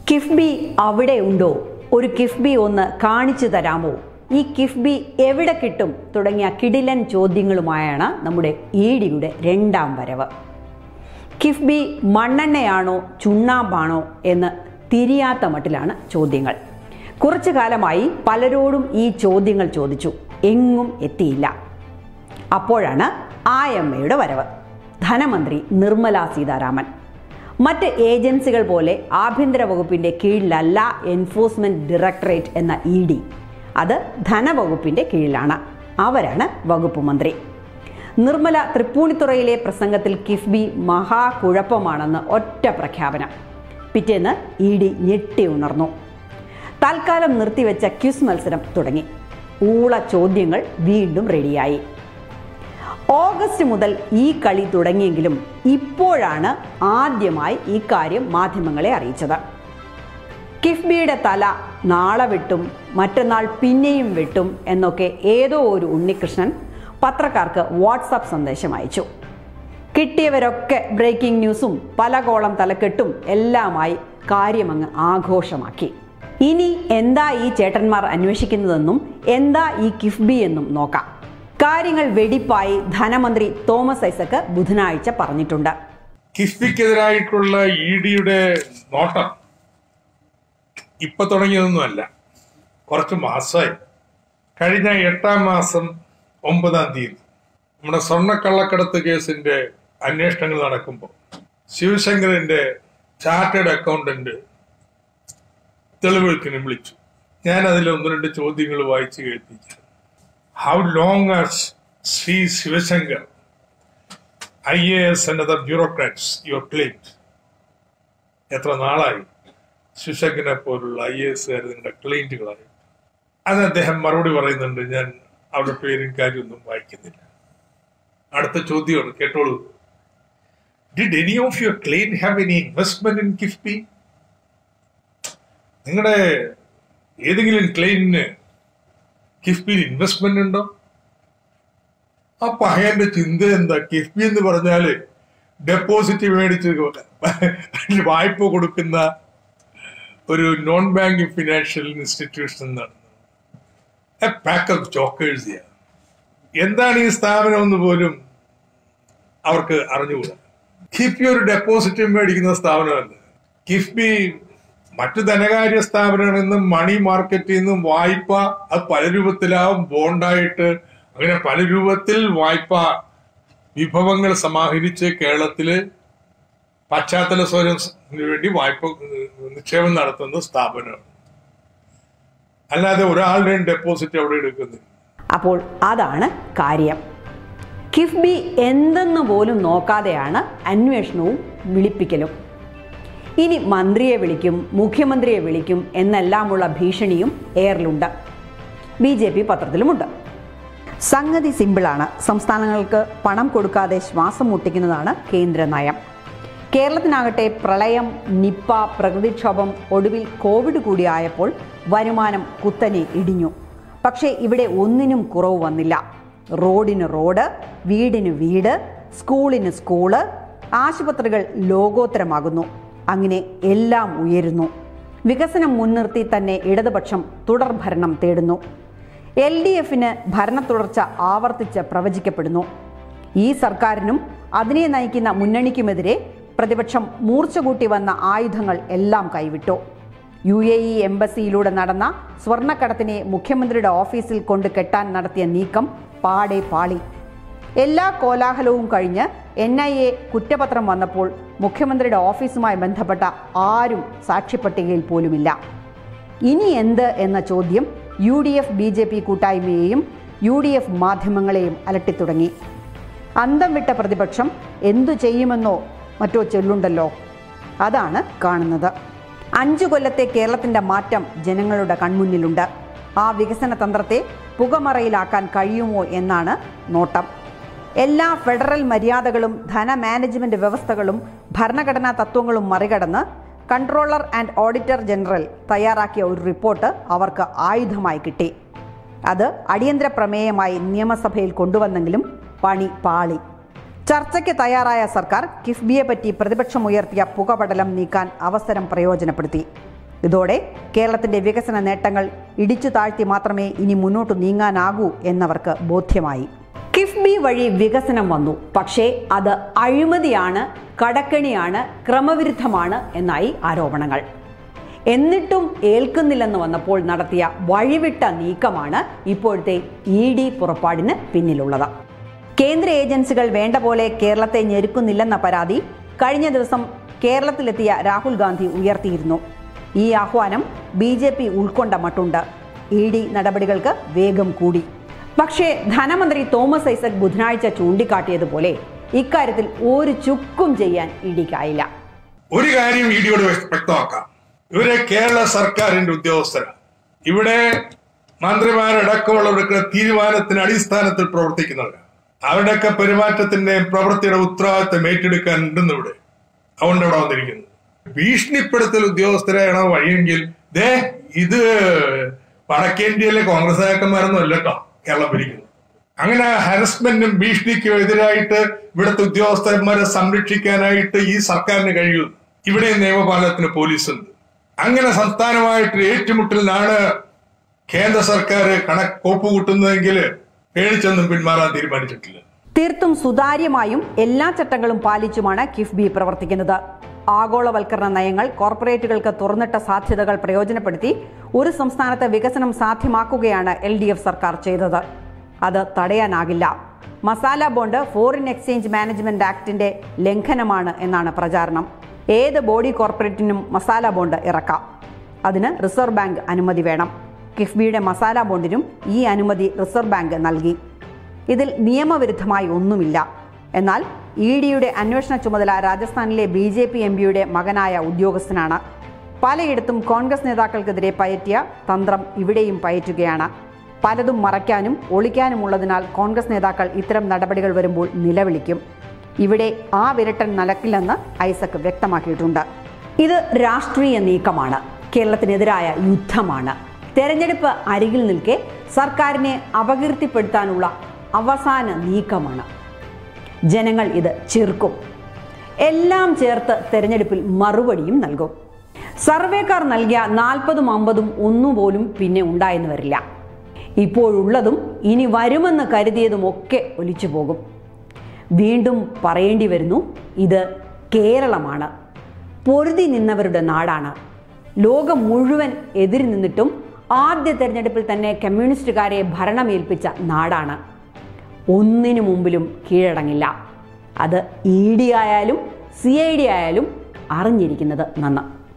കിഫ്ബി അവിടെ ഉണ്ടോ? ഒരു കിഫ്ബി ഒന്ന് കാണിച്ചു തരാമോ? ഈ കിഫ്ബി എവിടെ കിട്ടും? തുടങ്ങിയ കിടിലൻ ചോദ്യങ്ങളുമായാണ് നമ്മുടെ ഇഡിയുടെ രണ്ടാം വരവ്. കിഫ്ബി മണ്ണെണ്ണയാണോ ചുണ്ണാമ്പാണോ എന്ന് തിരിയാത്ത മട്ടിലാണ് ചോദ്യങ്ങൾ. കുറച്ചു കാലമായി പലരോടും ഈ ചോദ്യങ്ങൾ ചോദിച്ചു, എങ്ങും എത്തിയില്ല. അപ്പോഴാണ് ആയമ്മയുടെ വരവ്. ധനമന്ത്രി നിർമ്മല സീതാരാമൻ. മറ്റ് ഏജൻസികൾ പോലെ ആഭ്യന്തര വകുപ്പിൻ്റെ കീഴിലല്ല എൻഫോഴ്സ്മെന്റ് ഡയറക്ടറേറ്റ് എന്ന ഇഡി. അത് ധനവകുപ്പിൻ്റെ കീഴിലാണ്. അവരാണ് വകുപ്പ് മന്ത്രി. നിർമ്മല തൃപ്പൂണിത്തുറയിലെ പ്രസംഗത്തിൽ കിഫ്ബി മഹാകുഴപ്പമാണെന്ന് ഒറ്റ പ്രഖ്യാപനം. പിറ്റേന്ന് ഇഡി ഞെട്ടി ഉണർന്നു. തൽക്കാലം നിർത്തിവെച്ച ക്വിസ് മത്സരം തുടങ്ങി. ഊള ചോദ്യങ്ങൾ വീണ്ടും റെഡിയായി. ഓഗസ്റ്റ് മുതൽ ഈ കളി തുടങ്ങിയെങ്കിലും ഇപ്പോഴാണ് ആദ്യമായി ഈ കാര്യം മാധ്യമങ്ങളെ അറിയിച്ചത്. കിഫ്ബിയുടെ തല നാളെ വെട്ടും, മറ്റന്നാൾ പിന്നെയും വെട്ടും എന്നൊക്കെ ഏതോ ഒരു ഉണ്ണികൃഷ്ണൻ പത്രക്കാർക്ക് വാട്സാപ്പ് സന്ദേശം അയച്ചു. കിട്ടിയവരൊക്കെ ബ്രേക്കിംഗ് ന്യൂസും പല കോളം തലക്കെട്ടും എല്ലാമായി കാര്യമങ്ങ് ആഘോഷമാക്കി. ഇനി എന്താ ഈ ചേട്ടന്മാർ അന്വേഷിക്കുന്നതെന്നും എന്താ ഈ കിഫ്ബി എന്നും നോക്കാം. കാര്യങ്ങൾ വെടിപ്പായി ധനമന്ത്രി തോമസ് ഐസക് ബുധനാഴ്ച പറഞ്ഞിട്ടുണ്ട്. കിഫ്ബിക്കെതിരായിട്ടുള്ള ഇഡിയുടെ നോട്ടം ഇപ്പൊ തുടങ്ങിയതൊന്നുമല്ല, കുറച്ച് മാസമായി. കഴിഞ്ഞ 8-ാം മാസം 9-ാം തീയതി നമ്മുടെ സ്വർണ്ണക്കള്ളക്കടത്ത് കേസിന്റെ അന്വേഷണങ്ങൾ നടക്കുമ്പോൾ ശിവശങ്കറിന്റെ ചാർട്ടേഡ് അക്കൗണ്ടന്റ് തെളിവെടുപ്പിന് വിളിച്ചു. ഞാൻ അതിൽ 1-2 ചോദ്യങ്ങൾ വായിച്ചു കേൾപ്പിക്കാം. How long has Sri Shivashankar, IAS and other bureaucrats you have claimed? എത്ര നാളായി ശിവശങ്കറിനെ പോലുള്ള IAS നിങ്ങളുടെ ക്ലൈന്റുകളായി? അത് അദ്ദേഹം മറുപടി പറയുന്നുണ്ട്. ഞാൻ അവരുടെ പേരും കാര്യമൊന്നും വായിക്കുന്നില്ല. അടുത്ത ചോദ്യമാണ്, കേട്ടോളൂ. Did any of your client have any investment in KIIFB? നിങ്ങളുടെ ഏതെങ്കിലും ക്ലൈന്റിന് കിഫ്ബിയിൽ ഇൻവെസ്റ്റ്മെന്റ് ഉണ്ടോ? ആ പഹയന്റെ ചിന്ത എന്താ? കിഫ്ബി എന്ന് പറഞ്ഞാല് ഡെപ്പോസിറ്റ് മേടിച്ച് വായ്പ കൊടുക്കുന്ന ഒരു നോൺ ബാങ്കിങ് ഫിനാൻഷ്യൽ ഇൻസ്റ്റിറ്റ്യൂഷൻ എന്നാണ്. Pack of jokers. എന്താണ് ഈ സ്ഥാപനം എന്ന് പോലും അവർക്ക് അറിഞ്ഞുകൂടാ. കിഫ്ബി ഒരു ഡെപ്പോസിറ്റ് മേടിക്കുന്ന സ്ഥാപനമല്ല. കിഫ്ബി മറ്റു ധനകാര്യ സ്ഥാപനങ്ങളിൽ നിന്നും മണി മാർക്കറ്റിൽ നിന്നും വായ്പ അത് പല രൂപത്തിലാവും, ബോണ്ടായിട്ട്, അങ്ങനെ പല രൂപത്തിൽ വായ്പ വിഭവങ്ങൾ സമാഹരിച്ച് കേരളത്തില് പശ്ചാത്തല സ്വയംന് വേണ്ടി വായ്പ നിക്ഷേപം നടത്തുന്ന സ്ഥാപനമാണ്. അല്ലാതെ ഒരാളുടെയും ഡെപ്പോസിറ്റ് അവിടെ എടുക്കുന്നില്ല. അപ്പോൾ അതാണ് കാര്യം. കിഫ്ബി എന്തെന്ന് പോലും നോക്കാതെയാണ് അന്വേഷണവും വിളിപ്പിക്കലും. ഇനി മന്ത്രിയെ വിളിക്കും, മുഖ്യമന്ത്രിയെ വിളിക്കും എന്നെല്ലാമുള്ള ഭീഷണിയും എയറിലുണ്ട്. BJP പത്രത്തിലുമുണ്ട്. സംഗതി സിമ്പിളാണ്. സംസ്ഥാനങ്ങൾക്ക് പണം കൊടുക്കാതെ ശ്വാസം മുട്ടിക്കുന്നതാണ് കേന്ദ്ര നയം. കേരളത്തിനാകട്ടെ പ്രളയം, നിപ്പ, പ്രകൃതിക്ഷോഭം, ഒടുവിൽ കോവിഡ് കൂടി ആയപ്പോൾ വരുമാനം കുത്തനെ ഇടിഞ്ഞു. പക്ഷേ ഇവിടെ ഒന്നിനും കുറവ് വന്നില്ല. റോഡിന് റോഡ്, വീടിന് വീട്, സ്കൂളിന് സ്കൂള്, ആശുപത്രികൾ ലോകോത്തരമാകുന്നു. അങ്ങനെ എല്ലാം ഉയരുന്നു. വികസനം മുൻനിർത്തി തന്നെ ഇടതുപക്ഷം തുടർഭരണം തേടുന്നു. LDFന് ഭരണ തുടർച്ച ആവർത്തിച്ച് പ്രവചിക്കപ്പെടുന്നു. ഈ സർക്കാരിനും അതിനെ നയിക്കുന്ന മുന്നണിക്കുമെതിരെ പ്രതിപക്ഷം മൂർച്ച കൂട്ടി വന്ന ആയുധങ്ങൾ എല്ലാം കൈവിട്ടു. UAE എംബസിയിലൂടെ നടന്ന സ്വർണ്ണക്കടത്തിനെ മുഖ്യമന്ത്രിയുടെ ഓഫീസിൽ കൊണ്ട് കെട്ടാൻ നടത്തിയ നീക്കം പാടെ പാളി. എല്ലാ കോലാഹലവും കഴിഞ്ഞ് NIA കുറ്റപത്രം വന്നപ്പോൾ മുഖ്യമന്ത്രിയുടെ ഓഫീസുമായി ബന്ധപ്പെട്ട ആരും സാക്ഷിപ്പട്ടികയിൽ പോലുമില്ല. ഇനി എന്ത് എന്ന ചോദ്യം UDF BJP കൂട്ടായ്മയെയും UDF മാധ്യമങ്ങളെയും അലട്ടിത്തുടങ്ങി. അന്തം വിട്ട പ്രതിപക്ഷം എന്തു ചെയ്യുമെന്നോ മറ്റോ ചൊല്ലുണ്ടല്ലോ, അതാണ് കാണുന്നത്. 5 കൊല്ലത്തെ കേരളത്തിൻ്റെ മാറ്റം ജനങ്ങളുടെ കൺമുന്നിലുണ്ട്. ആ വികസന തന്ത്രത്തെ പുകമറയിലാക്കാൻ കഴിയുമോ എന്നാണ് നോട്ടം. എല്ലാ ഫെഡറൽ മര്യാദകളും ധന മാനേജ്മെന്റ് വ്യവസ്ഥകളും ഭരണഘടനാ തത്വങ്ങളും മറികടന്ന് കൺട്രോളർ ആൻഡ് ഓഡിറ്റർ ജനറൽ തയ്യാറാക്കിയ ഒരു റിപ്പോർട്ട് അവർക്ക് ആയുധമായി കിട്ടി. അത് അടിയന്തര പ്രമേയമായി നിയമസഭയിൽ കൊണ്ടുവന്നെങ്കിലും പണി പാളി. ചർച്ചയ്ക്ക് തയ്യാറായ സർക്കാർ കിഫ്ബിയെ പറ്റി പ്രതിപക്ഷം ഉയർത്തിയ പുകപടലം നീക്കാൻ അവസരം പ്രയോജനപ്പെടുത്തി. ഇതോടെ കേരളത്തിൻ്റെ വികസന നേട്ടങ്ങൾ ഇടിച്ചു താഴ്ത്തി മാത്രമേ ഇനി മുന്നോട്ട് നീങ്ങാനാകൂ എന്നവർക്ക് ബോധ്യമായി. കിഫ്ബി വഴി വികസനം വന്നു, പക്ഷേ അത് അഴിമതിയാണ്, കടക്കെണിയാണ്, ക്രമവിരുദ്ധമാണ് എന്നായി ആരോപണങ്ങൾ. എന്നിട്ടും ഏൽക്കുന്നില്ലെന്ന് വന്നപ്പോൾ നടത്തിയ വഴിവിട്ട നീക്കമാണ് ഇപ്പോഴത്തെ ED പുറപ്പാടിന് പിന്നിലുള്ളത്. കേന്ദ്ര ഏജൻസികൾ വേണ്ട പോലെ കേരളത്തെ ഞെരുക്കുന്നില്ലെന്ന പരാതി കഴിഞ്ഞ ദിവസം കേരളത്തിലെത്തിയ രാഹുൽ ഗാന്ധി ഉയർത്തിയിരുന്നു. ഈ ആഹ്വാനം BJP ഉൾക്കൊണ്ട മട്ടുണ്ട്. ED നടപടികൾക്ക് വേഗം കൂടി. പക്ഷേ ധനമന്ത്രി തോമസ് ഐസക് ബുധനാഴ്ച ചൂണ്ടിക്കാട്ടിയതുപോലെ ഇക്കാര്യത്തിൽ ഒരു ചുക്കും ചെയ്യാൻ EDക്കായില്ല. ഒരു കാര്യം EDയോട് വ്യക്തമാക്കാം. ഇവരെ കേരള സർക്കാരിന്റെ ഉദ്യോഗസ്ഥരാണ്. ഇവിടെ മന്ത്രിമാരടക്കമുള്ളവരുടെ തീരുമാനത്തിന് അടിസ്ഥാനത്തിൽ പ്രവർത്തിക്കുന്നവരാണ്. അവരുടെയൊക്കെ പെരുമാറ്റത്തിന്റെയും പ്രവൃത്തിയുടെ ഉത്തരവാദിത്തം ഏറ്റെടുക്കാൻ ഉണ്ടെന്ന് ഇവിടെ അതുകൊണ്ട് അവിടെ വന്നിരിക്കുന്നത്. ഭീഷണിപ്പെടുത്തൽ ഉദ്യോഗസ്ഥരാണോ വഴിയെങ്കിൽ ഇത് വടക്കേന്ത്യയിലെ കോൺഗ്രസ് നേതാക്കന്മാരൊന്നും അല്ല കേട്ടോ കേരളം ഭരിക്കുന്നത്. അങ്ങനെ ഹരസ്മെന്റും ഭീഷണിക്കും എതിരായിട്ട് ഇവിടുത്തെ ഉദ്യോഗസ്ഥന്മാരെ സംരക്ഷിക്കാനായിട്ട് ഈ സർക്കാരിന് കഴിയും. ഇവിടെ നിയമപാലനത്തിന് പോലീസുണ്ട്. അങ്ങനെ സംസ്ഥാനമായിട്ട് ഏറ്റുമുട്ടലിനാണ് കേന്ദ്ര സർക്കാർ കോപ്പ് കൂട്ടുന്നതെങ്കിൽ പേടിച്ചൊന്നും പിന്മാറാൻ തീരുമാനിച്ചിട്ടില്ല. തീർത്തും സുതാര്യമായും എല്ലാ ചട്ടങ്ങളും പാലിച്ചുമാണ് കിഫ്ബി പ്രവർത്തിക്കുന്നത്. ആഗോളവൽക്കരണ നയങ്ങൾ കോർപ്പറേറ്റുകൾക്ക് തുറന്നിട്ട സാധ്യതകൾ പ്രയോജനപ്പെടുത്തി ഒരു സംസ്ഥാനത്ത് വികസനം സാധ്യമാക്കുകയാണ് LDF സർക്കാർ ചെയ്തത്. അത് തടയാനാകില്ല. Masala bond foreign exchange management ആക്ടിന്റെ ലംഘനമാണ് എന്നാണ് പ്രചാരണം. ഏത് ബോഡി കോർപ്പറേറ്റിനും മസാല ബോണ്ട് ഇറക്കാം. അതിന് റിസർവ് ബാങ്ക് അനുമതി വേണം. കിഫ്ബിയുടെ മസാല ബോണ്ടിനും ഈ അനുമതി റിസർവ് ബാങ്ക് നൽകി. ഇതിൽ നിയമവിരുദ്ധമായി ഒന്നുമില്ല. എന്നാൽ EDയുടെ അന്വേഷണ ചുമതല രാജസ്ഥാനിലെ BJP MPയുടെ മകനായ ഉദ്യോഗസ്ഥനാണ്. പലയിടത്തും കോൺഗ്രസ് നേതാക്കൾക്കെതിരെ പയറ്റിയ തന്ത്രം ഇവിടെയും പയറ്റുകയാണ്. പലതും മറയ്ക്കാനും ഒളിക്കാനുമുള്ളതിനാൽ കോൺഗ്രസ് നേതാക്കൾ ഇത്തരം നടപടികൾ വരുമ്പോൾ നിലവിളിക്കും. ഇവിടെ ആ വിരട്ടൻ നടക്കില്ലെന്ന് ഐസക് വ്യക്തമാക്കിയിട്ടുണ്ട്. ഇത് രാഷ്ട്രീയ നീക്കമാണ്. കേരളത്തിനെതിരായ യുദ്ധമാണ്. തെരഞ്ഞെടുപ്പ് അരികിൽ നിൽക്കെ സർക്കാരിനെ അപകീർത്തിപ്പെടുത്താനുള്ള അവസാന നീക്കമാണ്. ജനങ്ങൾ ഇത് ചെറുക്കും. എല്ലാം ചേർത്ത് തെരഞ്ഞെടുപ്പിൽ മറുപടിയും നൽകും. സർവേക്കാർ നൽകിയ 40ഉം 50ഉം ഒന്നുപോലും പിന്നെ ഉണ്ടായെന്ന് വരില്ല. ഇപ്പോഴുള്ളതും ഇനി വരുമെന്ന് കരുതിയതുമൊക്കെ ഒലിച്ചു പോകും. വീണ്ടും പറയേണ്ടി വരുന്നു, ഇത് കേരളമാണ്. പൊരുതി നിന്നവരുടെ നാടാണ്. ലോകം മുഴുവൻ എതിരി നിന്നിട്ടും ആദ്യ തെരഞ്ഞെടുപ്പിൽ തന്നെ കമ്മ്യൂണിസ്റ്റുകാരെ ഭരണമേൽപ്പിച്ച നാടാണ്. ഒന്നിനു മുമ്പിലും കീഴടങ്ങില്ല. അത് ED ആയാലും CID ആയാലും അറിഞ്ഞിരിക്കുന്നത് നന്ന്.